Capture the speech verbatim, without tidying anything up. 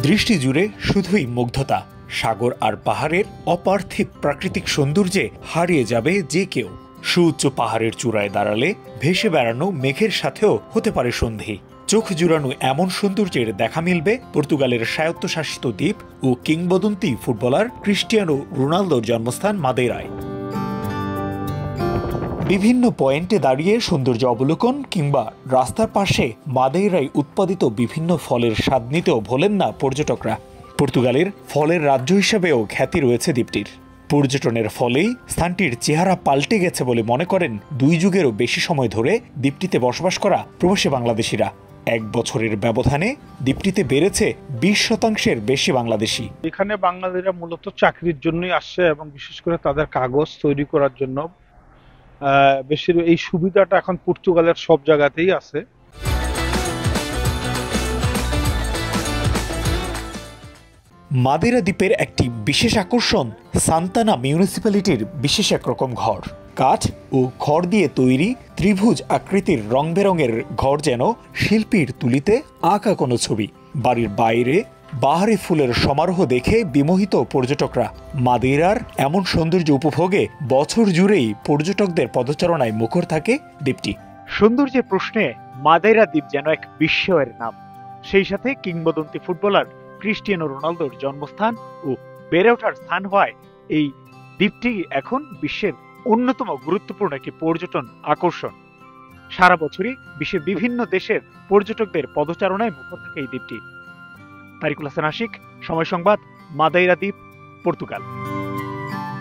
দৃষ্টি জুড়ে শুধুই মুগ্ধতা, সাগর আর পাহাড়ের অপার্থিব প্রাকৃতিক সৌন্দর্যে হারিয়ে যাবে যে কেউ। সুউচ্চ পাহাড়ের চূড়ায় দাঁড়ালে ভেসে বেড়ানো মেঘের সাথেও হতে পারে সন্ধি। চোখ জুড়ানো এমন সৌন্দর্যের দেখা মিলবে পর্তুগালের স্বায়ত্তশাসিত দ্বীপ ও কিংবদন্তি ফুটবলার ক্রিস্টিয়ানো রোনালদোর জন্মস্থান মাদেইরায়। বিভিন্ন পয়েন্টে দাঁড়িয়ে সৌন্দর্য অবলোকন কিংবা রাস্তার পাশে মাদেইরায় উৎপাদিত বিভিন্ন ফলের স্বাদ নিতেও ভোলেন না পর্যটকরা। পর্তুগালের ফলের রাজ্য হিসেবেও খ্যাতি রয়েছে দ্বীপটির। পর্যটনের ফলেই স্থানটির চেহারা পাল্টে গেছে বলে মনে করেন দুই যুগেরও বেশি সময় ধরে দ্বীপটিতে বসবাস করা প্রবাসী বাংলাদেশিরা। এক বছরের ব্যবধানে দ্বীপটিতে বেড়েছে বিশ শতাংশের বেশি বাংলাদেশি। এখানে বাঙালিরা মূলত চাকরির জন্যই আসছে এবং বিশেষ করে তাদের কাগজ তৈরি করার জন্য। বেশি এই সুবিধাটা এখন পর্তুগালের সব জায়গাতেই আছে। মাদেইরা দ্বীপের একটি বিশেষ আকর্ষণ সান্তানা মিউনিসিপ্যালিটির বিশেষ একরকম ঘর। কাঠ ও খড় দিয়ে তৈরি ত্রিভুজ আকৃতির রং বেরঙের ঘর যেন শিল্পীর তুলিতে আঁকা কোনো ছবি। বাড়ির বাইরে বাহারি ফুলের সমারোহ দেখে বিমোহিত পর্যটকরা। মাদেইরার এমন সৌন্দর্য উপভোগে বছর জুড়েই পর্যটকদের পদচারণায় মুখর থাকে দ্বীপটি। সৌন্দর্যের প্রশ্নে মাদেইরা দ্বীপ যেন এক বিস্ময়ের নাম। সেই সাথে কিংবদন্তি ফুটবলার ক্রিস্টিয়ানো রোনালদোর জন্মস্থান ও বেড়ে ওঠার স্থান হওয়ায় এই দ্বীপটি এখন বিশ্বের অন্যতম গুরুত্বপূর্ণ একটি পর্যটন আকর্ষণ। সারা বছরই বিশ্বের বিভিন্ন দেশের পর্যটকদের পদচারণায় মুখর থাকে এই দ্বীপটি। তারিকুল হাসান আশিক, সময় সংবাদ, মাদেইরা দ্বীপ, পর্তুগাল।